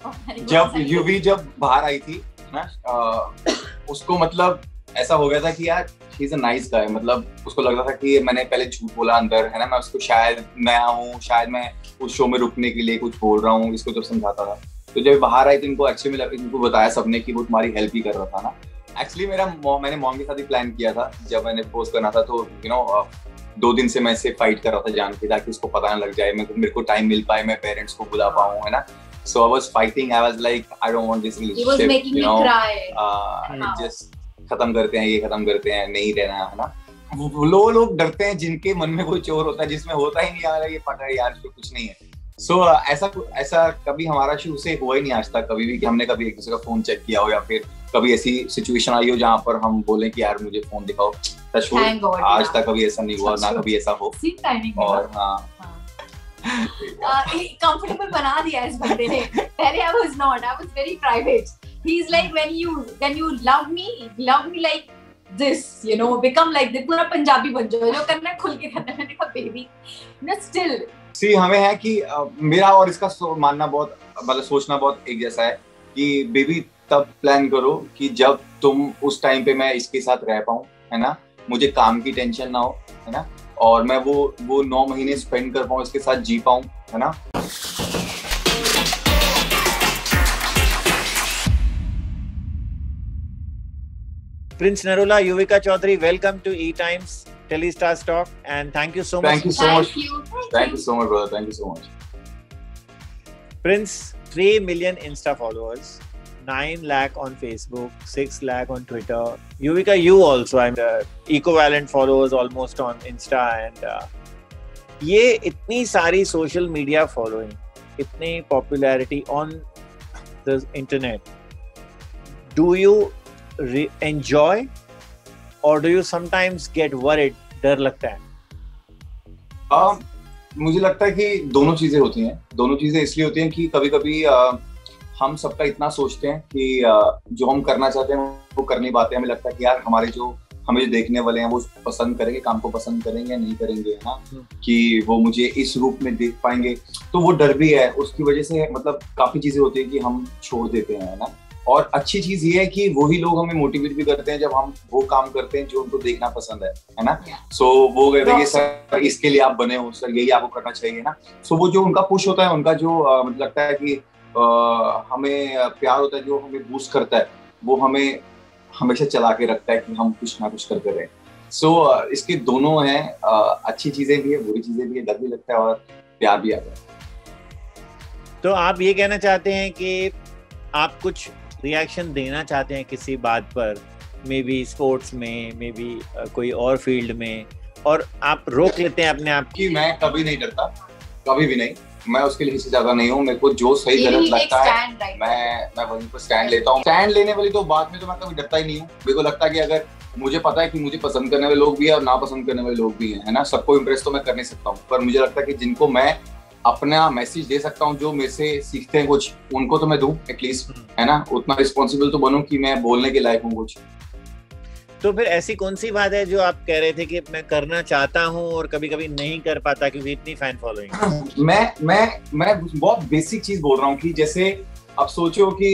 जब यूवी जब बाहर आई थी ना, उसको मतलब ऐसा हो गया था कि यार he is a nice guy, मतलब उसको लग रहा था कि मैंने पहले झूठ बोला अंदर, है ना, मैं उसको शायद मैं हूँ, शायद मैं उस शो में रुकने के लिए कुछ बोल रहा हूँ, इसको जब समझाता था। तो जब बाहर आई तो इनको एक्चुअली इनको बताया सबने कि वो तुम्हारी हेल्प ही कर रहा था ना। एक्चुअली मैंने मॉम के साथ ही प्लान किया था जब मैंने पोस्ट करना था, तो 2 दिन से मैं इससे फाइट कर रहा था जान के, ताकि उसको पता ना लग जाए, मेरे को टाइम मिल पाए, मैं पेरेंट्स को बुला पाऊँ, है ना। So I was fighting. I was like, I don't want this relationship. He was making me cry. Just खत्म करते हैं, ये खत्म करते हैं, नहीं रहना, है ना। वो लोग डरते हैं जिनके मन में कोई चोर होता है, जिसमें होता ही नहीं यार ये पता है यार इसमें कुछ नहीं है। So ऐसा कभी हमारा शुरू से हुआ ही नहीं आज तक कभी भी कि हमने कभी एक दूसरे का फोन चेक किया हो, या फिर कभी ऐसी सिचुएशन आई हो जहाँ पर हम बोलें कि यार मुझे फोन दिखाओ। आज तक कभी ऐसा नहीं हुआ, ना कभी ऐसा हो। और हाँ कंफर्टेबल बना दिया इस बंदे ने। पहले I was very private. He's like when you love me like this, become like this, पूरा पंजाबी बन जाओ, जो करना है खुल के करना है। मैंने कहा बेबी not still सी हमें है कि मेरा और इसका मानना बहुत मतलब सोचना बहुत एक जैसा है कि बेबी तब प्लान करो कि जब तुम उस टाइम पे मैं इसके साथ रह पाऊं, है ना, मुझे काम की टेंशन ना हो, है ना, और मैं वो 9 महीने स्पेंड कर पाऊं, इसके साथ जी पाऊं, है ना। Prince Narula, Yuvika Chaudhary, welcome to E-Times Telestars Talk, and thank you so much. Thank you so much. Thank you so much, brother. Thank you so much. Prince, 3 million Insta followers, 9 lakh on Facebook, 6 lakh on Twitter. Yuvika, you also, I'm equivalent followers almost on Insta, and ये इतनी सारी social media following, इतनी popularity on the internet. Do you enjoy or do you sometimes get worried? डर लगता है? मुझे लगता है कि दोनों चीजें होती हैं। दोनों चीजें इसलिए होती हैं कि कभी-कभी हम सबका इतना सोचते हैं कि जो हम करना चाहते हैं वो कर नहीं पाते। हमें लगता है कि यार हमें जो देखने वाले हैं वो पसंद करेंगे, काम को पसंद करेंगे या नहीं करेंगे, है ना, कि वो मुझे इस रूप में देख पाएंगे। तो वो डर भी है, उसकी वजह से मतलब काफी चीजें होती है कि हम छोड़ देते हैं, है ना। और अच्छी चीज ये है कि वही लोग हमें मोटिवेट भी करते हैं जब हम वो काम करते हैं जो उनको देखना पसंद है ना। सो वो कहते हैं कि सर इसके लिए आप बने हो, सर यही आपको करना चाहिए ना। सो वो जो उनका पुश होता है, उनका जो मतलब लगता है कि हमें प्यार होता है, जो हमें बूस्ट करता है, वो हमें हमेशा चला के रखता है कि हम कुछ ना कुछ करते रहे। सो इसके दोनों हैं, अच्छी चीजें भी है, बुरी चीजें भी है, डर भी लगता है और प्यार भी आता है। तो आप ये कहना चाहते हैं कि आप कुछ रिएक्शन देना चाहते हैं किसी बात पर, मे बी स्पोर्ट्स में, मे बी कोई और फील्ड में, और आप रोक लेते हैं अपने आप कि मैं कभी नहीं डरता, कभी भी नहीं। मैं उसके लिए किसी ज्यादा नहीं हूँ। मेरे को जो सही गलत लगता है मैं वहीं पर स्टैंड लेता हूँ। स्टैंड लेने वाली तो बात में तो मैं कभी डरता ही नहीं हूँ। मेरे को लगता है कि अगर मुझे पता है कि मुझे पसंद करने वाले लोग भी है और ना पसंद करने वाले लोग भी हैं, है ना, सबको इम्प्रेस तो मैं कर नहीं सकता हूँ, पर मुझे लगता है कि जिनको मैं अपना मैसेज दे सकता हूँ, जो मेरे से सीखते हैं कुछ, उनको तो मैं दूं एटलीस्ट, है ना, उतना रिस्पॉन्सिबल तो बनूं कि मैं बोलने के लायक हूँ कुछ। तो फिर ऐसी कौन सी बात है जो आप कह रहे थे कि मैं करना चाहता हूँ और कभी कभी नहीं कर पाता क्योंकि इतनी फैन फॉलोइंग? मैं बहुत बेसिक चीज बोल रहा हूँ कि जैसे आप सोचो कि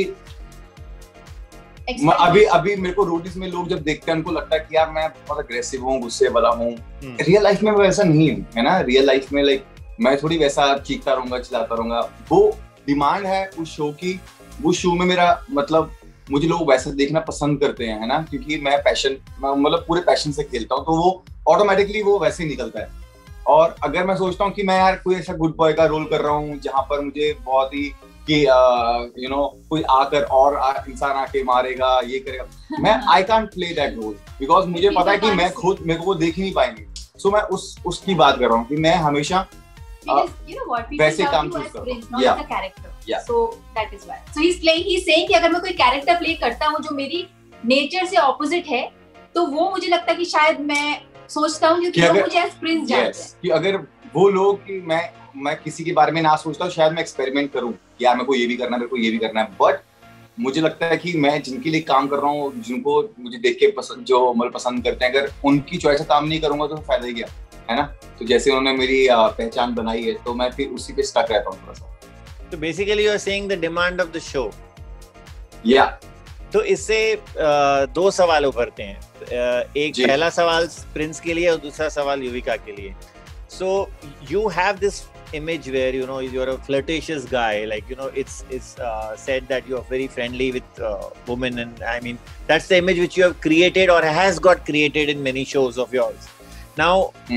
अभी मेरे को रोडीज में लोग जब देखते हैं उनको लगता है कि यार मैं बहुत अग्रेसिव हूँ, गुस्से वाला हूँ। रियल लाइफ में मैं वैसा नहीं हूँ, है ना। रियल लाइफ में लाइक मैं थोड़ी वैसा चीखता रहूंगा, चिल्लाता रहूंगा। वो डिमांड है उस शो की, उस शो में मेरा मतलब मुझे लोग वैसे देखना पसंद करते हैं, है ना, क्योंकि मैं मतलब पूरे पैशन से खेलता हूँ, तो वो ऑटोमेटिकली वो वैसे ही निकलता है। और अगर मैं सोचता हूँ कि मैं यार कोई ऐसा गुड बॉय का रोल कर रहा हूँ जहाँ पर मुझे बहुत ही कि कोई आकर और इंसान आके मारेगा, ये करेगा, मैं I can't play that role, because मुझे पता है कि मैं खुद मेरे को वो देख ही नहीं पाएंगे। सो मैं उसकी बात कर रहा हूँ कि मैं हमेशा वैसे काम चूज करता हूँ। So that is why. So he's saying कि अगर मैं कोई कैरेक्टर प्ले करता हूँ जो मेरी नेचर से ऑपोजिट है, तो वो मुझे लगता है कि शायद मैं सोचता हूँ क्योंकि वो मुझे एज प्रिंस जानते हैं कि अगर वो लोग कि मैं किसी के बारे में ना सोचता हूँ, शायद मैं एक्सपेरिमेंट करूँ कि यार मेरे को ये भी करना है, मेरे को ये भी करना है। बट मुझे लगता है कि मैं जिनके लिए काम कर रहा हूँ, जिनको मुझे देख के जो मतलब पसंद करते हैं, अगर उनकी चॉइस से काम नहीं करूंगा तो फायदा ही क्या, है ना। तो जैसे उन्होंने मेरी पहचान बनाई है, तो मैं फिर उसी पे स्टक रहता हूँ थोड़ा सा। So basically you are saying the demand of the show. Yeah. तो इससे दो सवाल उभरते हैं. एक पहला सवाल प्रिंस के लिए और दूसरा सवाल युविका के लिए. So you have this image where you know you're a flirtatious guy, like you know it's said that you're very friendly with women, and I mean that's the image which you have created or has got created in many shows of yours. Now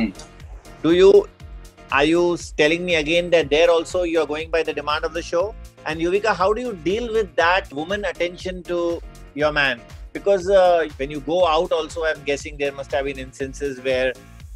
are you telling me again that there also you are going by the demand of the show? And Yuvika, how do you deal with that woman attention to your man? Because when you go out also, I'm guessing there must have been instances where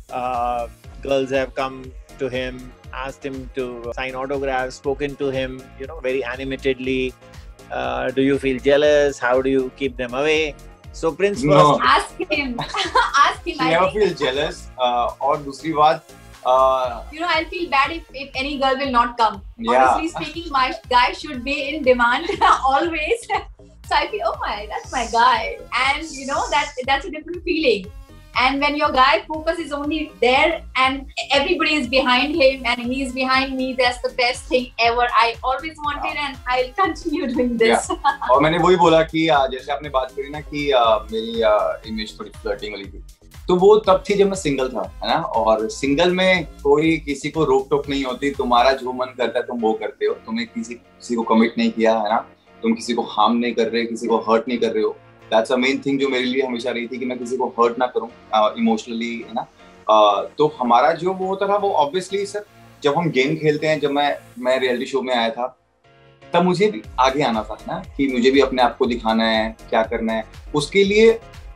girls have come to him, asked him to sign autographs, spoken to him, you know, very animatedly. Do you feel jealous? How do you keep them away? So Prince, No. Ask him. Ask him. She never feel jealous. और दूसरी बात, you know, I'll feel bad if any girl will not come. Yeah. Honestly speaking, my guy should be in demand always. So I feel, oh my, that's my guy, and you know that's a different feeling. And when your guy focus is only there and everybody is behind him and he's behind me, that's the best thing ever. I always wanted and I'll continue doing this. Yeah. और मैंने वही बोला कि जैसे आपने बात करी ना कि मेरी इमेज थोड़ी फ्लर्टिंग वाली थी, तो वो तब थी जब मैं सिंगल था, है ना. और सिंगल में कोई किसी को रोक टोक नहीं होती. तुम्हारा जो मन करता है तुम वो करते हो. तुम्हें किसी को कमिट नहीं किया, है ना. तुम किसी को हार्म नहीं कर रहे, किसी को हर्ट नहीं कर रहे हो. दैट्स अ मेन थिंग जो मेरे लिए हमेशा रही थी कि मैं किसी को हर्ट ना करूं इमोशनली, है ना. तो हमारा जो वो होता था वो ऑब्वियसली सर, जब हम गेम खेलते हैं, जब मैं रियलिटी शो में आया था, तब मुझे भी आगे आना था ना, कि मुझे भी अपने आप को दिखाना है, क्या करना है. उसके लिए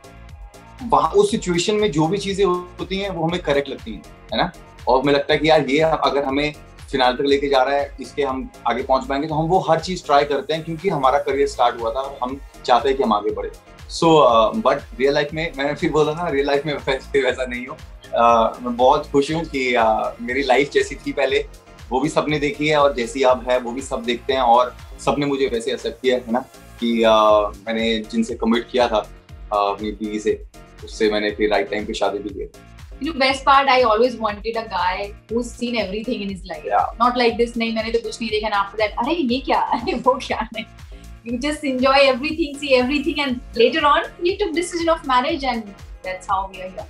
वहाँ उस सिचुएशन में जो भी चीजें होती हैं वो हमें करेक्ट लगती हैं, है ना. और मुझे लगता है कि यार ये अगर हमें फिनाल तक लेके जा रहा है, इसके हम आगे पहुंच पाएंगे, तो हम वो हर चीज ट्राई करते हैं, क्योंकि हमारा करियर स्टार्ट हुआ था और हम चाहते हैं कि हम आगे बढ़े. सो बट रियल लाइफ में, मैंने फिर बोला ना, रियल लाइफ में वैसा नहीं हूँ. मैं बहुत खुश हूँ कि मेरी लाइफ जैसी थी पहले वो भी सबने देखी है, और जैसी अब है वो भी सब देखते हैं, और सबने मुझे वैसे एक्सेप्ट किया है ना, कि मैंने जिनसे कमिट किया था अपनी बीवी से, उससे मैंने फिर राइट टाइम पे शादी भी की. You know, best part, I always wanted a guy who's seen everything in his life. Yeah. Not like this, नहीं मैंने तो कुछ नहीं देखा, and after that, अरे ये क्या, अरे वो क्या नहीं. You just enjoy everything, see everything, and later on, you took decision of marriage, and that's how we are here.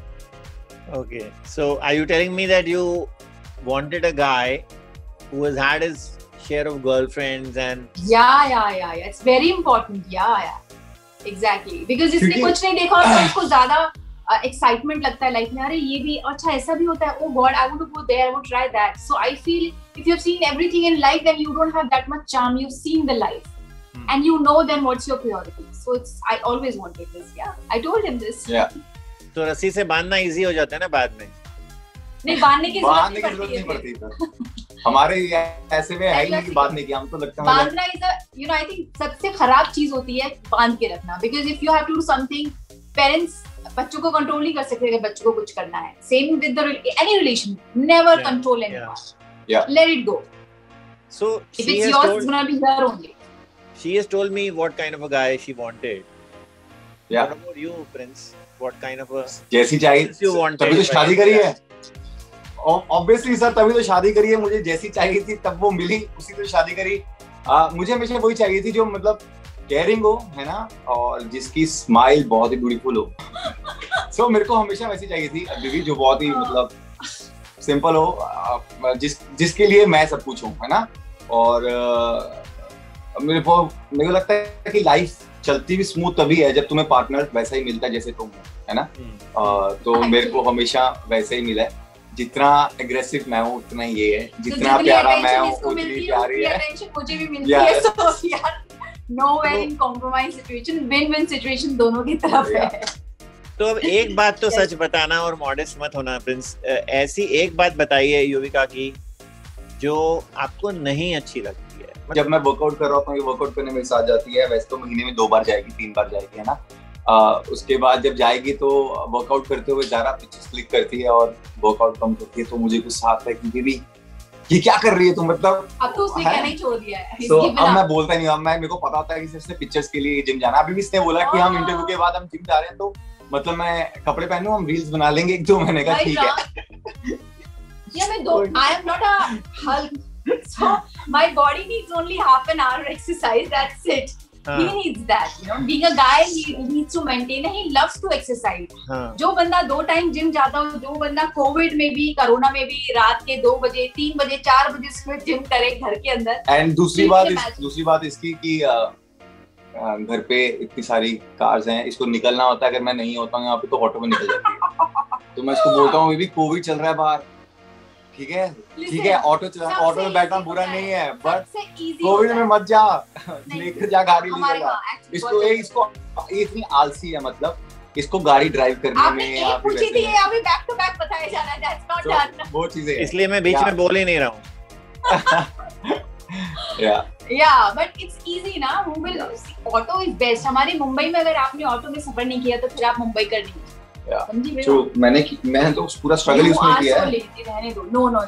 Okay, so are you telling me that you wanted a guy who has had his share of girlfriends and? Yeah. It's very important. Yeah. Exactly. Because जिसने कुछ नहीं देखा और उसको ज़्यादा excitement लगता है life में, अरे ये भी अच्छा ऐसा भी होता है, oh God, I want to go there, I want to try that. So I feel if you've seen everything in life, then you don't have that much charm. You've seen the life, and you know then what's your priority. So I always wanted this. Yeah, I told him this. Yeah. तो रस्सी से बांधना easy हो जाता है ना बाद में? नहीं, बांधने की जरूरत नहीं पड़ती. हमारे ऐसे में है नहीं कि बांधने की, हमको लगता है बांधना is a, you know, I think सबसे खराब चीज होती है बांध के रखना. Because if you have to do something, parents बच्चों को कंट्रोल नहीं कर सकते अगर बच्चों को कुछ करना है. Same with any relation, never control anyone. Yeah. Let it go. So if it's yours, it's gonna be here only. She has told me what kind of a guy she wanted. Yeah. What about you, Prince? What kind of a? जैसी चाहिए, तभी तो शादी करी है. Obviously sir, तभी तो शादी करी है. मुझे जैसी चाहिए थी तब वो मिली, उसी तो शादी करी. मुझे हमेशा वही चाहिए थी जो मतलब केयरिंग हो, है ना, और जिसकी स्माइल बहुत ही ब्यूटीफुल हो. सो मेरे को हमेशा वैसी चाहिए थी बीवी, जो बहुत ही मतलब सिंपल हो, जिसके लिए मैं सब कुछ हूँ, है ना. और मेरे को लगता है कि लाइफ चलती भी स्मूथ तभी है जब तुम्हें पार्टनर वैसा ही मिलता है जैसे तुम हो, है ना. तो मेरे को हमेशा वैसे ही मिला है. जितना एग्रेसिव मैं हूँ उतना ये है, जितना प्यारा मैं हूँ उतनी प्यारी है. मुझे भी मिलती है. So यार, nowhere in compromise situation, win-win situation दोनों की तरफ है. तो अब एक बात तो सच बताना और मॉडेस्ट मत होना प्रिंस. ऐसी एक बात बताइए युविका की जो आपको नहीं अच्छी लगती है. जब मैं वर्कआउट कर रहा हूँ, ये वर्कआउट करने मेरे साथ जाती है. वैसे तो महीने में 2 बार जाएगी, 3 बार जाएगी, है ना. उसके बाद जब जाएगी तो वर्कआउट करते हुए ज़्यादा पिक्चर्स क्लिक करती है और वर्कआउट कम करती है. तो मुझे गुस्सा आता है कि बेबी ये क्या कर रही है तुम, मतलब अब तो उसने क्या नहीं छोड़ दिया है. तो अब मैं बोलता नहीं हूँ. मेरे को पता होता है कि सिर्फ पिक्चर्स के लिए जिम जाना. अभी भी इसने बोला कि हम इंटरव्यू के बाद हम जिम जा रहे हैं, तो मतलब मैं कपड़े पहनूं, हम रील्स बना लेंगे 1-2 महीने का. ठीक है. Yeah, I am not a Hulk So my body needs only half an hour exercise. That's it. He needs that, you know. Being a guy, he needs to maintain. He loves to exercise. जो बंदा 2 time gym जाता हो, जो बंदा Covid में भी, corona में भी रात के 2 बजे, 3 बजे, 4 बजे सुबह जिम करे घर के अंदर. एंड दूसरी बात इसकी कि घर पे इतनी सारी कार्स हैं, इसको निकलना होता है. अगर मैं नहीं होता हूँ यहाँ पे तो ऑटो में निकल जाती है. तो मैं इसको बोलता हूँ, कोविड चल रहा है बाहर, ठीक है, ऑटो में बैठना बुरा नहीं है, बट कोविड में मत जा, लेकर जा गाड़ी लेकर. इसको इतनी आलसी है, मतलब इसको गाड़ी ड्राइव करने में अभी बैक टू बैक बताया जा रहा है. That's not done. वो चीजें, इसलिए मैं बीच में बोल ही नहीं रहा हूँ. बट इट्स इजी ना. Auto is best. हमारे मुंबई में अगर आपने ऑटो में सफर नहीं किया तो फिर आप मुंबई कर लीजिए. जो मैंने तो पूरा स्ट्रगल ही उसमें किया है. नो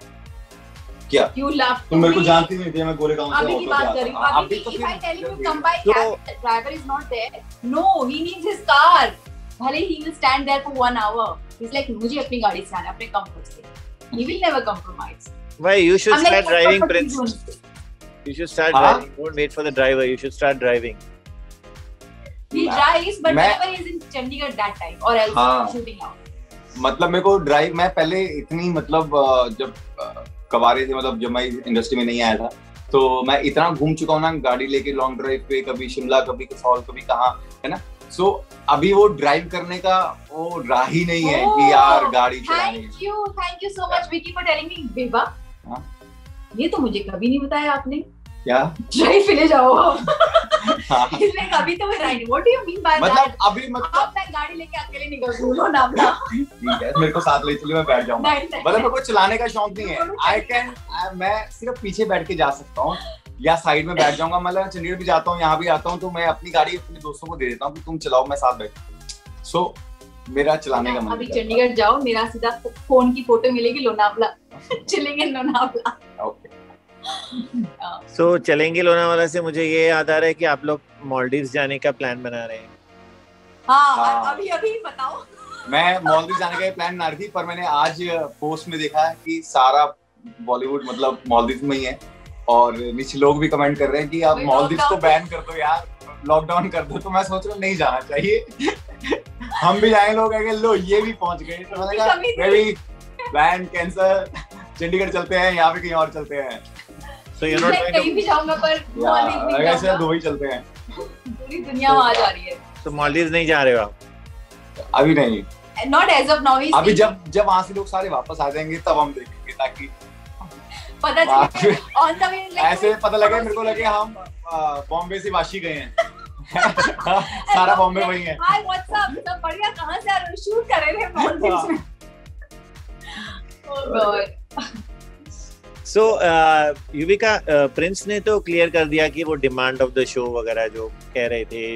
क्या you love तुम मेरे को जानती नहीं थी, मैं गोले गांव से अभी की बात कर रही हूँ. अभी तो if I tell you to come by cab, the driver is not there. No, he needs his car. भले he will stand there for 1 hour. He's like, मुझे अपनी गाड़ी से आना, अपने comfort से. He will never compromise. Why you should start driving, Prince? You should start driving. Don't wait for the driver. You should start driving. He drives, but whenever he is in Chandigarh that time or else shooting out. मतलब मेरे को drive, मैं पहले इतनी मतलब जब कवारे थे, मतलब जब मैं इंडस्ट्री में नहीं आया था, तो मैं इतना घूम चुका हूँ ना गाड़ी लेके लॉन्ग ड्राइव पे, कभी शिमला, कभी कसौल, कभी कहाँ, है ना. सो अभी वो ड्राइव करने का वो राह ही नहीं है कि यार गाड़ी चलानी. Thank you so much Vicky for telling me. बेबा, ये तो मुझे कभी नहीं बताया आपने. क्या ड्राइव पे ले जाओ. इसलिए कभी तो मैं ride. What do you mean by that? मतलब अभी मतलब मैं गाड़ी लेके अकेले निकल दूँ ना अपना. ठीक है, मेरे को साथ ले चलिए, मैं बैठ जाऊंगा. मतलब मेरे को चलाने का शौक नहीं है. मैं सिर्फ पीछे बैठ के जा सकता हूँ या साइड में बैठ जाऊंगा. मतलब चंडीगढ़ भी जाता हूँ, यहाँ भी आता हूँ, तो मैं अपनी गाड़ी अपने दोस्तों को दे देता हूँ कि तुम चलाओ, मैं साथ बैठ. सो मेरा चलाने का मन. अभी चंडीगढ़ जाओ, मेरा सीधा फोन की फोटो मिलेगी लोनावला. चलेंगे लोनावला. ओके. So, चलेंगे लोनावाला से मुझे ये याद आ रहा है कि आप लोग मालदीव्स जाने का प्लान बना रहे हैं. अभी बताओ. मैं मालदीव्स जाने का प्लान बना रही थी, पर मैंने आज पोस्ट में देखा है कि सारा बॉलीवुड मतलब मालदीव्स में ही है, और नीचे लोग भी कमेंट कर रहे हैं कि आप मालदीव्स को बैन कर दो यार, लॉकडाउन कर दो. तो मैं सोच रहा हूँ नहीं जाना चाहिए. हम भी जाएंगे, लोग कहेंगे लो ये भी पहुंच गए, तो मैंने कहा मेरी बैन कैंसिल, चंडीगढ़ चलते हैं, यहाँ पे कहीं और चलते हैं. So you're not कहीं भी जाऊंगा पर मालदीव नहीं जाऊंगा. दो ही चलते हैं. पूरी दुनिया वहाँ जा रही है. तो मालदीव्स नहीं जा रहे हो आप? अभी नहीं. Not as of now. अभी जब वहाँ से लोग सारे वापस आ जाएंगे तब हम देखेंगे, ताकि पता चले on the way ऐसे पता लगे, मेरे को लगे हम बॉम्बे से वाशी गए हैं. सारा बॉम्बे वही है. Hi, what's up? सब बढ़िया. कहाँ से आ रहे हो? शूट कर रहे थे मालदीव्स में. Oh God. So, Yuvika, Prince ने तो क्लियर कर दिया कि वो डिमांड ऑफ द शो वगैरह जो कह रहे थे,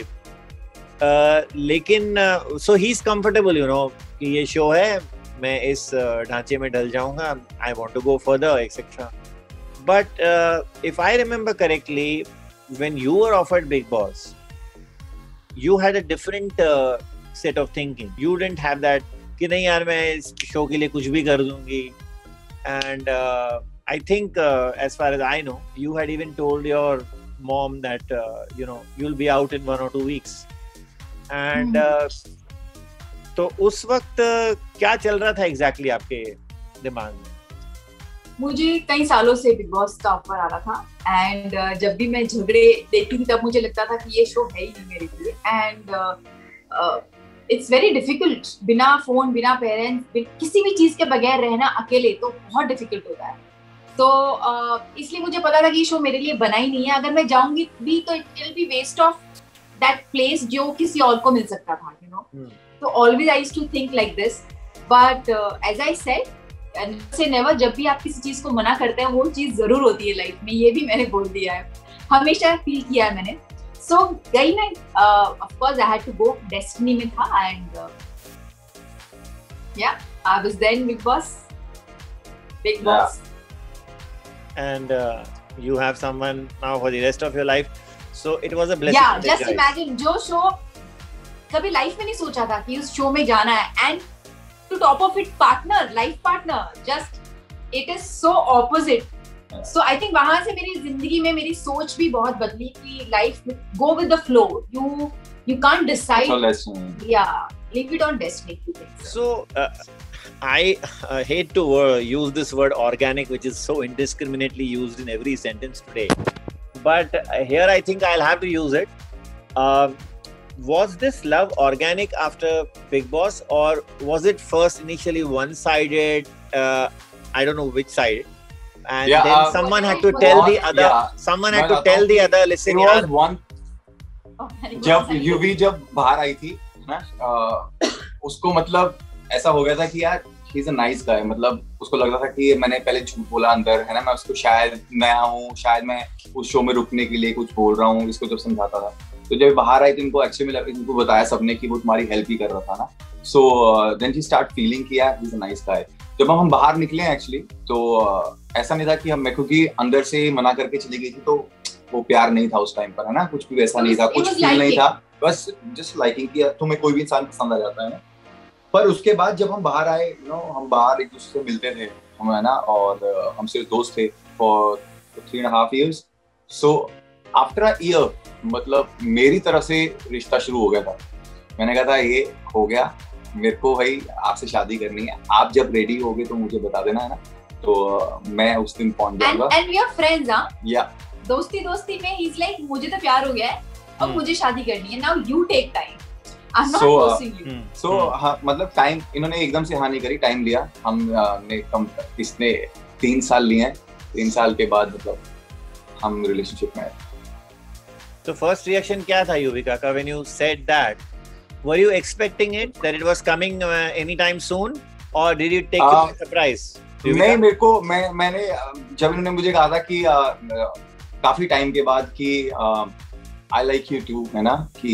लेकिन so he is comfortable, you know, कि ये शो है, मैं इस ढांचे में ढल जाऊंगा, I want to go further etcetera. But if I remember correctly, when you were offered Bigg Boss, you had a different set of thinking. You didn't have that कि नहीं यार मैं इस शो के लिए कुछ भी कर दूंगी. And I think, as far as I know, you had even told your mom that you'll be out in 1 or 2 weeks. And तो उस वक्त क्या चल रहा था exactly आपके दिमाग में? मुझे कई सालों से बिग बॉस का ऑफर आ रहा था, एंड जब भी मैं झगड़े देखती थी तब मुझे लगता था कि ये शो है ही नहीं मेरे लिए. एंड इट्स वेरी डिफिकल्ट, बिना फोन, बिना पेरेंट्स, किसी भी चीज के बगैर रहना अकेले तो बहुत डिफिकल्ट होता है. तो इसलिए मुझे पता था कि ये शो मेरे लिए बना ही नहीं है. अगर मैं जाऊंगी भी तो it will be waste of that place जो किसी और को मिल सकता था, यू नो. तो always I used to think like this, but as I said, say never, जब भी आप किसी चीज को मना करते हैं वो चीज जरूर होती है लाइफ में. ये भी मैंने बोल दिया है, हमेशा फील किया है मैंने. सो गई मैं, of course I had to go, destiny में था. And yeah I was then Bigg Boss. And you have someone now for the rest of your life, so it was a blessing. Yeah, just imagine, जो show कभी life में नहीं सोचा था कि उस शो में जाना है, and to top of it, partner, life partner, just it is so opposite So I think वहाँ से मेरी जिंदगी में मेरी सोच भी बहुत बदली कि life go with the flow. You can't decide. Yeah, leave it on destiny. So I hate to use this word organic, which is so indiscriminately used in every sentence today. But here I think I'll have to use it. Was this love organic after Bigg Boss, or was it first initially one-sided? I don't know which side. And then someone had to tell the other. Yeah. Someone had to tell the other. Listen, it was one. जब यूवी जब बाहर आई थी ना, उसको मतलब ऐसा हो गया था कि यार he is a nice guy, मतलब उसको लग रहा था कि मैंने पहले झूठ बोला अंदर, है ना, मैं उसको शायद नया हूँ, शायद मैं उस शो में रुकने के लिए कुछ बोल रहा हूँ, इसको जब समझाता था। तो जब बाहर आई तो इनको एक्चुअली इनको बताया सबने कि वो तुम्हारी हेल्प ही कर रहा था ना। So then she start feeling कि यार he is a nice guy. जब हम बाहर निकले एक्चुअली तो ऐसा नहीं था कि हम, मैं क्योंकि अंदर से मना करके चली गई थी तो वो प्यार नहीं था उस टाइम पर, है ना, कुछ भी वैसा नहीं था, कुछ फील नहीं था, बस जस्ट लाइकिंग किया। तुम्हें कोई भी इंसान पसंद आ जाता है ना। पर उसके बाद जब हम बाहर आए, यू नो, हम बाहर एक दूसरे से मिलते थे हम, है ना, और हम सिर्फ दोस्त थे for 3.5 years। So after a year मतलब मेरी तरफ से रिश्ता शुरू हो गया था। मैंने कहा था ये हो गया, मेरे को भाई आपसे शादी करनी है, आप जब रेडी होगे तो मुझे बता देना, है ना। तो मैं उस दिन पहुंच जाऊंगा। एंड वी आर फ्रेंड्स, हां, या दोस्ती में ही इज लाइक मुझे तो प्यार हो गया है, अब मुझे शादी करनी है, now you take time, I am not forcing you. So हाँ, मतलब टाइम इन्होंने एकदम से हाँ नहीं करी, टाइम लिया। हमने कम, इसने 3 साल लिए हैं, 3 साल के बाद मतलब हम रिलेशनशिप में आए। So first reaction क्या था युविका का when you said that? Were you expecting it that it was coming anytime soon, or did you take it by surprise? नहीं, मेरे को मैंने जब इन्होंने मुझे कहा था कि काफी टाइम के बाद कि I like you too, है ना,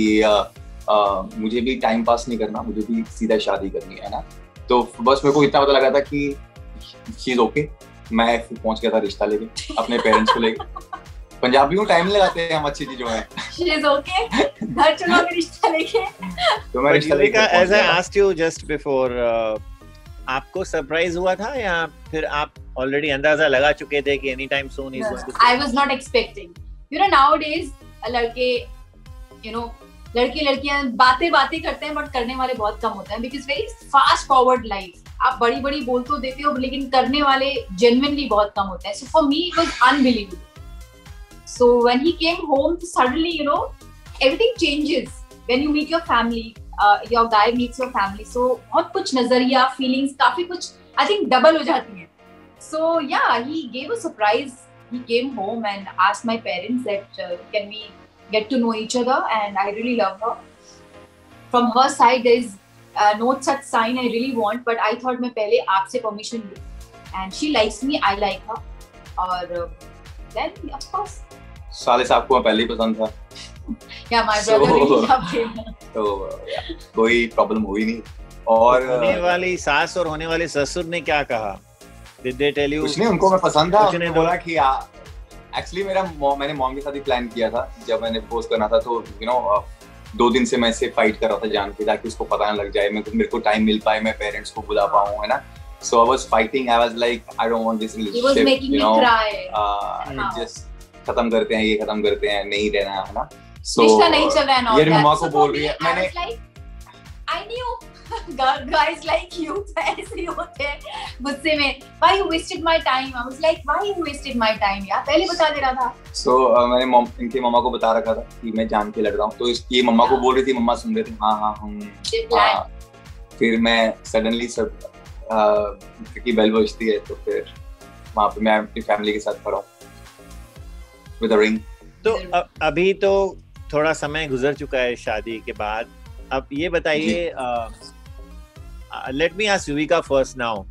कि मुझे भी टाइम पास नहीं करना, मुझे भी सीधा शादी करनी है ना। तो बस मेरे को इतना पता लगा था कि शी इज ओके। मैं फिर पहुंच गया था रिश्ता लेके, अपने पेरेंट्स को लेके। पंजाबियों टाइम लगाते हैं हम अच्छी चीजों में। शी इज ओके, घर चलो रिश्ता लेके। तो मैं रिश्ता लेके, as I asked you just before, आपको सरप्राइज हुआ था या फिर आप ऑलरेडी अंदाजा लगा चुके थे कि any time soon is going to? I was not expecting, you know, nowadays लड़के, यू नो, लड़कियां बातें करते हैं बट करने वाले बहुत कम होते हैं, because very fast forward life. आप बड़ी बोल तो देते हो लेकिन करने वाले जेन्युइनली बहुत कम होते हैं। So for me it was unbelievable. So when he came home, suddenly, you know, everything changes when you meet your family. Your guy meets your family. So बहुत कुछ नजरिया, feelings, काफी कुछ I think double हो जाती हैं. So yeah, he gave a surprise. He came home and asked my parents that can we get to know each other, and I really love her. From her side, there is no such sign I really want, but I thought मैं पहले आपसे permission लूँ. And she likes me, I like her. और then of course. साले साहब को मैं पहले ही पसंद था। Yeah, my brother really loved him. तो कोई प्रॉब्लम हुई नहीं। और होने वाली सास और होने वाले ससुर ने क्या कहा? Did they tell you? कुछ नहीं, उनको मैं पसंद था। उन्होंने बोला कि एक्चुअली मैंने मॉम के साथ ही प्लान किया था जब मैंने प्रपोज करना था। तो यू नो 2 दिन से मैं इससे फाइट कर रहा था जान के, ताकि उसको पता ना लग जाए, मेरे को टाइम मिल पाए, मैं पेरेंट्स को बुला पाऊँ, है ना। So I was fighting. I was like, I don't want this relationship. He was making me cry. Just खत्म करते हैं, ये खत्म करते हैं, नहीं रहना, है ना। So रिश्ता नहीं चल रहा है ना। ये मम्मा को बोल रही है। मैंने I knew guys like you ऐसे ही होते हैं गुस्से में। Why you wasted my time? I was like, why you wasted my time? यार पहले बता दे रहा था। So मैंने इनके मम्मा को बता रखा था कि मैं जान के लड़ रहा हूँ। तो ये मम्मा को बोल रही थी, मम्मा सुन रही थी, हाँ। फिर मैं सडनली सब की बेल बजती है, तो फिर वहाँ पे मैं अपनी फैमिली के साथ खड़ा हूँ with a ring. तो अभी तो थोड़ा समय गुजर चुका है शादी के बाद। अब ये बताइए, let me ask Yuvika first now.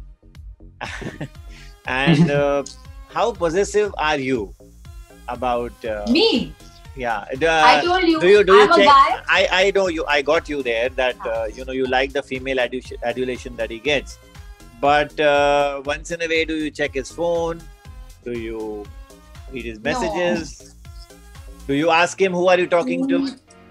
And how possessive are you about me? Yeah, I told you, do you I'm check? A guy. I know you. I got you there. That you know, you like the female adulation that he gets. But once in a way, do you check his phone? Do you read his messages? No. Do you ask him who are you talking to?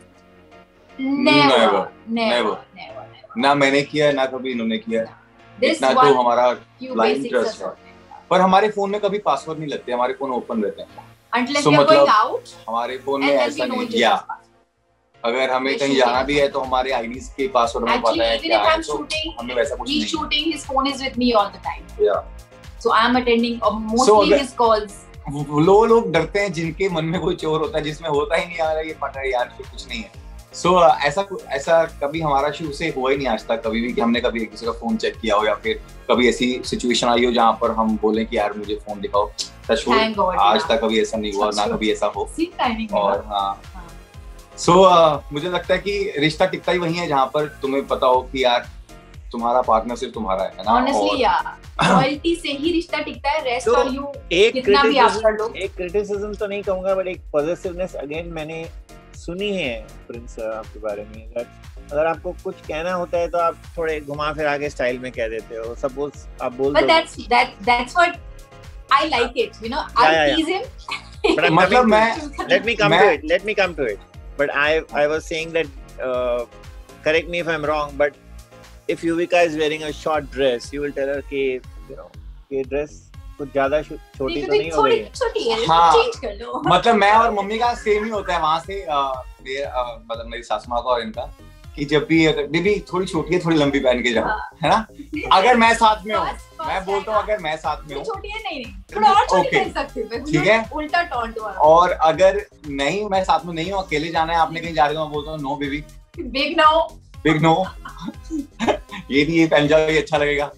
Never. ना मैंने किया, ना कभी इन्होंने किया। इतना तो हमारा ब्लाइंड ट्रस्ट है। पर हमारे फोन में कभी पासवर्ड नहीं लगते, हमारे फोन ओपन रहते हैं। Until we are going out, हमारे फोन में ऐसा नहीं है। या अगर हमें कहीं जाना भी है तो हमारे आईडीज के पासवर्ड हमें पता है क्या है, तो हमें वैसा कुछ नहीं है। Shooting, his phone is with me all the time. Yeah. So I am attending mostly his calls. वो लोग डरते हैं जिनके मन में कोई चोर होता है, जिसमें होता ही नहीं आ रहा ये पता है यार कुछ नहीं है। So ऐसा कभी हमारा शुरू से हुआ ही नहीं आज तक कभी भी कि हमने कभी एक दूसरे का फोन चेक किया हो, या फिर कभी ऐसी सिचुएशन आई हो जहाँ पर हम बोलें कि यार मुझे फोन दिखाओ। आज तक कभी ऐसा नहीं हुआ, ना कभी ऐसा हो। और हाँ, मुझे लगता है कि रिश्ता टिकता ही वही है जहाँ पर तुम्हें पता हो कि यार तुम्हारा पार्टनर सिर्फ तुम्हारा है ना। Honestly, लॉयल्टी से ही रिश्ता टिकता है, रेस्ट और यू कितना भी आप कर लो। एक क्रिटिसिज्म तो नहीं कहूंगा, बट एक पॉजिटिवनेस अगेन मैंने सुनी है प्रिंस आपके बारे में। अगर आपको कुछ कहना होता है तो आप थोड़े घुमा फिरा के स्टाइल में कह देते हो। सपोज आप बोल दो, that's what I like it, you know. I tease him. But मतलब let me come to it. But I was saying that correct me if I'm wrong, but if Yuvika is wearing a short dress, you will tell her कि you know ये dress कुछ ज्यादा छोटी तो नहीं हो गई, छोटी है, चेंज कर लो। मतलब मैं और मम्मी का सेम ही होता है वहाँ से, मतलब मेरी सासू माँ का और इनका, कि जब भी अगर दीदी थोड़ी छोटी है थोड़ी लंबी पहन के जाओ, है ना। अगर मैं साथ में हूँ, मैं बोलता हूँ अगर मैं साथ में हूँ, छोटी है नहीं थोड़ा और छोटी पहन सकते हो, ठीक है, उल्टा टॉन्ट वाला। और अगर नहीं मैं साथ में नहीं हूँ, अकेले जाना है, आपने कहीं जा रहे हो, मैं बोलता हूँ नो बेबी, बिग नो ये पहन जाओ, ये अच्छा लगेगा।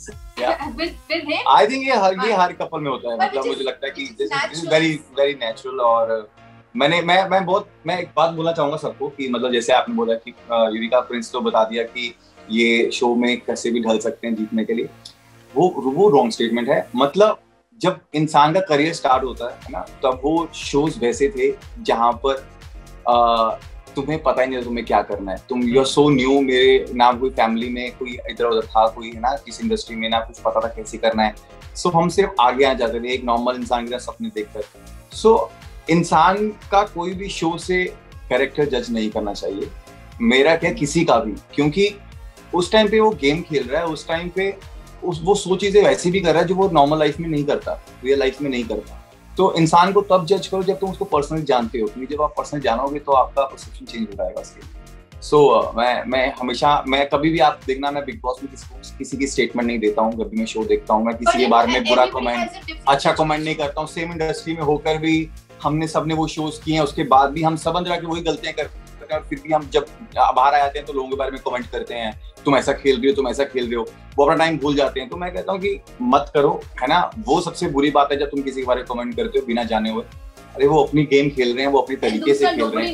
आई थिंक ये हर कपल में होता है। मतलब मुझे लगता है कि this is very very natural. और मैं एक बात बोलना चाहूंगा सबको कि मतलब जैसे आपने बोला कि युविका प्रिंस तो बता दिया कि ये शो में कैसे भी ढल सकते हैं जीतने के लिए, वो रॉन्ग स्टेटमेंट है। मतलब जब इंसान का करियर स्टार्ट होता है ना, तब वो शोज वैसे थे जहां पर तुम्हें पता ही नहीं तुम्हें क्या करना है, तुम यू आर सो न्यू। मेरे ना कोई फैमिली में कोई इधर उधर था, कोई है ना किसी इंडस्ट्री में, ना कुछ पता था कैसे करना है। सो हम सिर्फ आगे आ जाते थे एक नॉर्मल इंसान की तरह सपने देखकर। सो इंसान का कोई भी शो से कैरेक्टर जज नहीं करना चाहिए, मेरा क्या किसी का भी, क्योंकि उस टाइम पे वो गेम खेल रहा है, उस टाइम पे वो सो चीजें वैसे भी कर रहा है जो वो नॉर्मल लाइफ में नहीं करता, रियल लाइफ में नहीं करता। तो इंसान को तब जज करो जब तुम उसको पर्सनली जानते हो, क्योंकि जब आप पर्सनली जानोगे तो आपका परसेप्शन चेंज हो जाएगा उसके लिए। मैं हमेशा, मैं कभी भी आप देखना, मैं बिग बॉस में किसी की स्टेटमेंट नहीं देता हूँ। जब भी मैं शो देखता हूँ मैं किसी के बारे में बुरा कमेंट, अच्छा कमेंट नहीं करता हूँ। सेम इंडस्ट्री में होकर भी हमने सबने वो शोज किए हैं, उसके बाद भी हम सब अंदर आके वही गलतियां करते हैं, और फिर भी हम जब बाहर आ जाते हैं तो लोगों के बारे में कमेंट करते हैं, तुम ऐसा खेल रहे हो, तुम ऐसा खेल रहे हो, वो अपना टाइम भूल जाते हैं। तो मैं कहता हूँ कि मत करो, है ना। वो सबसे बुरी बात है जब तुम किसी के बारे में कमेंट करते हो बिना जाने हुए। अरे वो अपनी गेम खेल रहे हैं, वो अपनी तरीके से खेल रहे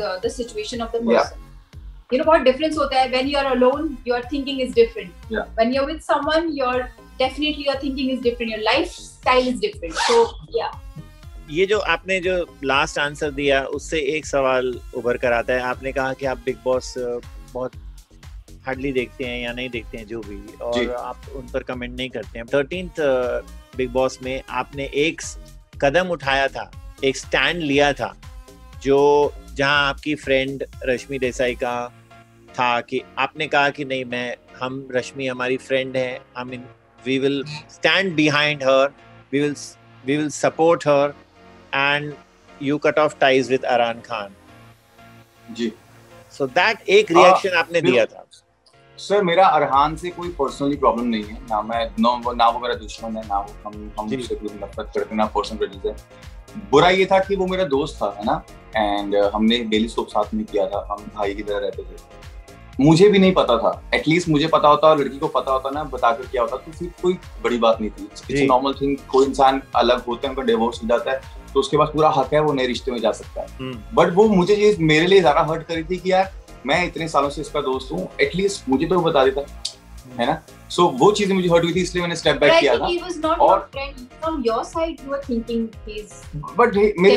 हैं। You know what difference होता है? When you are alone, your thinking is different. Yeah. When you're with someone, your thinking is different. Your lifestyle is different. So yeah. ये जो आपने जो लास्ट आंसर दिया उससे एक सवाल उभर कर आता है। आपने कहा कि आप बिग बॉस बहुत हार्डली देखते हैं या नहीं देखते हैं जो भी, और आप उन पर कमेंट नहीं करते हैं। 13th बिग बॉस में आपने एक कदम उठाया था, एक स्टैंड लिया था, जो जहां आपकी फ्रेंड रश्मि देसाई का था कि आपने कहा कि नहीं, हम रश्मि हमारी फ्रेंड है, we will stand behind her, we will support her, and you cut off ties with Aryan Khan. जी. So that एक रिएक्शन आपने दिया था। सर मेरा अरहान से कोई पर्सनली प्रॉब्लम नहीं है, ना वो मेरा दुश्मन है, ना वो हम उससे कोई नफरत करते, ना पर्सनल ग्रजेस है। बुरा ये था कि वो मेरा दोस्त था, है ना, एंड हमने डेली सोप साथ में किया था, हम भाई की तरह रहते थे। मुझे भी नहीं पता था, एटलीस्ट मुझे पता होता और लड़की को पता होता ना, बताकर क्या होता, तो फिर कोई बड़ी बात नहीं थी। It's normal thing. कोई इंसान अलग होते हैं, उनका डिवोर्स हो जाता है, तो उसके पास पूरा हक है, वो नए रिश्ते में जा सकता है। बट वो मुझे ये मेरे लिए ज्यादा हर्ट करी थी कि यार मैं इतने सालों से इसका दोस्त हूँ, एटलीस्ट मुझे तो बता देता, है ना। सो वो चीजें मुझे हर्ट हुई थी, इसलिए मैंने स्टेप बैक किया था। और from your side you were thinking he's but मेरे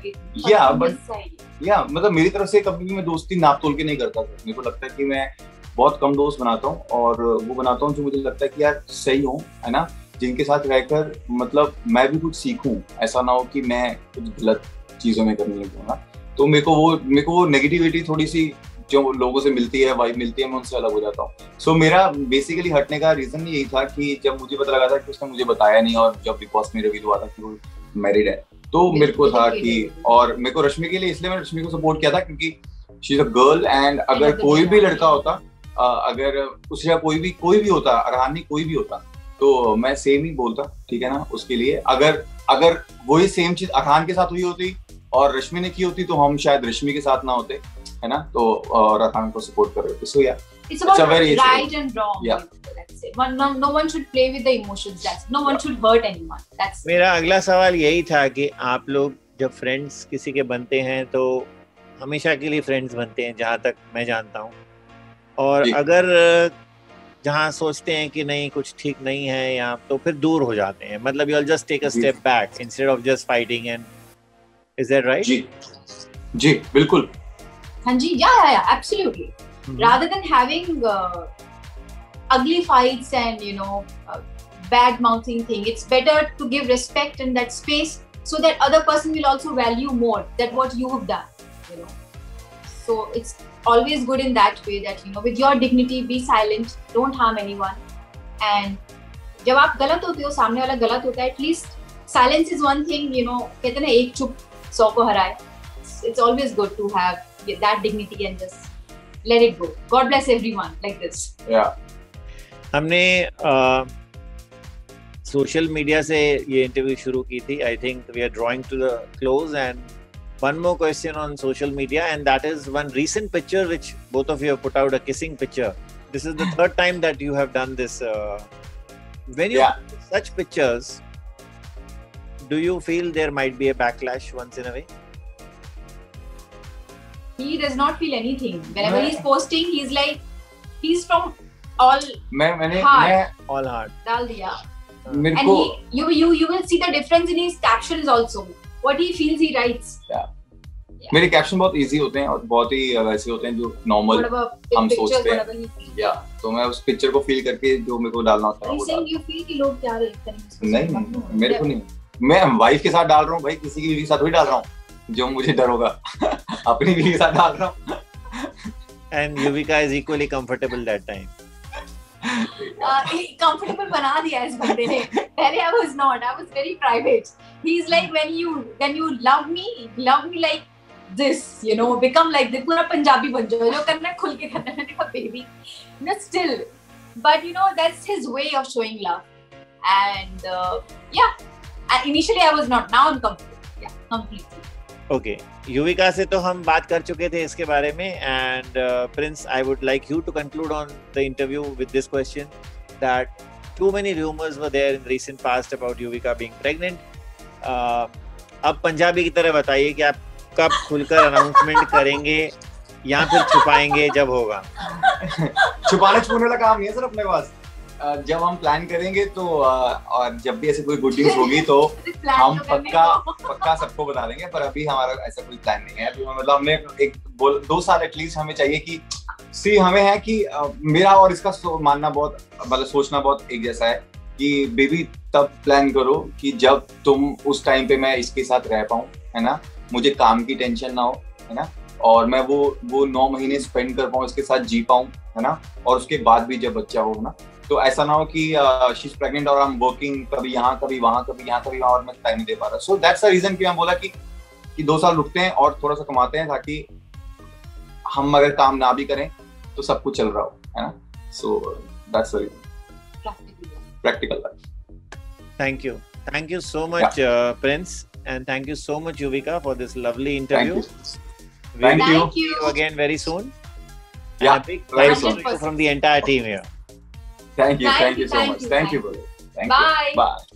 साथ या मतलब मेरी तरफ से कभी भी मैं दोस्ती नाप तोल के नहीं करता था। मेरे को लगता है कि मैं बहुत कम दोस्त बनाता हूँ, और वो बनाता हूँ जो मुझे लगता है कि यार सही हो, है ना, जिनके साथ रहकर मतलब मैं भी कुछ सीखूं, ऐसा ना हो कि मैं कुछ गलत चीजों में करने लगूंगा। तो मेरे को वो नेगेटिविटी थोड़ी सी जो लोगों से मिलती है, वाइब मिलती है, मैं उनसे अलग हो जाता हूँ. सो मेरा बेसिकली हटने का रीजन यही था कि जब मुझे पता लगा था कि उसने मुझे बताया नहीं, और जब बिग बॉस में रिवील हुआ था कि वो मैरिड है, तो मेरे को था कि, और मेरे को रश्मि के लिए, इसलिए मैंने रश्मि को सपोर्ट किया था क्योंकि she is a girl, and अगर कोई भी लड़का होता, अगर उसका कोई भी होता, अरहान नहीं कोई भी होता, तो मैं सेम ही बोलता, ठीक है ना, उसके लिए. अगर वही सेम चीज अरहान के साथ हुई होती और रश्मि ने की होती, तो हम शायद रश्मि के साथ ना होते, है ना, तो और अरहान को सपोर्ट कर रहे थे. सो या it's about right and wrong. Yeah. That's it. No one should play with the emotions. No one should hurt anyone. That's मेरा अगला सवाल यही था कि आप लोग जब फ्रेंड्स किसी के बनते हैं तो हमेशा के लिए फ्रेंड्स बनते हैं, जहाँ तक मैं जानता हूँ. और अगर जहाँ सोचते हैं कि नहीं कुछ ठीक नहीं है यहाँ, तो फिर दूर हो जाते हैं. मतलब you'll just take a step back instead of just fighting. And is that right? जी बिल्कुल. हाँ जी, yeah, absolutely. Rather than having ugly fights and bad mouthing thing, it's better to give respect in that space so that other person will also value more that what you have done. So it's always good in that way that with your dignity be silent, don't harm anyone. And जब आप गलत होते हो, सामने वाला गलत होता है, at least silence is one thing. कहते हैं ना, एक चुप 100 को हराए. It's always good to have that dignity and just let it go. God bless everyone like this. Yeah. हमने सोशल मीडिया से ये इंटरव्यू शुरू की थी. I think we are drawing to the close, and one more question on social media, and that is one recent picture which both of you have put out, a kissing picture. This is the third time that you have done this. When you put such pictures, do you feel there might be a backlash once in a way? He does not feel anything. Whenever he's posting, he's like, he's from all heart. All heart. Dal diya. And you will see the difference in his captions also. What he feels, he writes. Yeah. मेरे caption बहुत easy होते हैं और बहुत ही वैसे होते हैं जो नॉर्मल हम सोचते हैं. या तो मैं उस पिक्चर को फील करके जो मेरे को डालना होता है वो डालता हूं. You feel कि लोग क्या देखते हैं? नहीं, मेरे को नहीं. मैं वाइफ के साथ डाल रहा हूँ भाई, किसी की बीवी के साथ थोड़ी डाल रहा हूँ जो मुझे डर होगा. अपनी बीवी के साथ डाल रहा हूँ. And Yuvika is equally comfortable that time. Comfortable बना दिया इस बंदे ने. पहले I was not. I was very private. He's like when you love me like this, become like this. पूरा पंजाबी बन जाओ, जो करना है खुल के करना है. मैंने कहा baby, still, but that's his way of showing love. And and initially I was not. Now I'm comfortable. Yeah, completely. Okay, Yuvika से तो हम बात कर चुके थे इसके बारे में, and Prince, I would like you to conclude on the interview with this question that too many rumors were there in recent past about Yuvika being pregnant. अब पंजाबी की तरह बताइए कि आप कब खुलकर अनाउंसमेंट करेंगे या फिर छुपाएंगे जब होगा? छुपाने वाला काम नहीं है सर अपने पास. जब हम प्लान करेंगे तो और जब भी ऐसे कोई गुड न्यूज होगी तो हम पक्का सबको बता देंगे. पर अभी हमारा ऐसा कोई प्लान नहीं है. अभी मतलब हमने 2 साल एटलीस्ट हमें चाहिए कि हमें है कि मेरा और इसका मानना बहुत मतलब सोचना बहुत एक जैसा है कि बेबी तब प्लान करो कि जब तुम उस टाइम पे मैं इसके साथ रह पाऊँ, है ना, मुझे काम की टेंशन ना हो, है ना, और मैं वो 9 महीने स्पेंड कर पाऊँ इसके साथ, जी पाऊँ, है ना, और उसके बाद भी जब बच्चा हो ना, तो ऐसा ना हो कि शी इज प्रेग्नेंट और आई एम वर्किंग कभी यहाँ कभी वहाँ कभी यहाँ कभी वहाँ और मैं टाइम नहीं दे पा रहा. सो दैट्स द रीजन कि मैं बोला कि 2 साल रुकते हैं और थोड़ा सा कमाते हैं ताकि हम अगर काम ना भी करें तो सब कुछ चल रहा हो, है ना. So that's the reason. Practical. Thank you so much, Prince, and thank you so much, Yuvika, for this lovely interview. Thank you. See you again very soon. Yeah, and a big thank you from the entire team here. Thank you so much. Thank you, brother. Thank you. Bye.